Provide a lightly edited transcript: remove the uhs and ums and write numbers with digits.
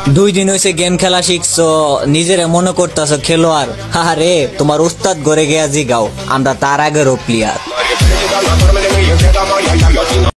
2 দিন হয়েছে গেম খেলা শিখছো, নিজেরে মনে করতেছো খেলোয়াড়। আরে তোমার উস্তাদ ঘরে গিয়া জিগাও, আমরা তার আগেরও প্লেয়ার।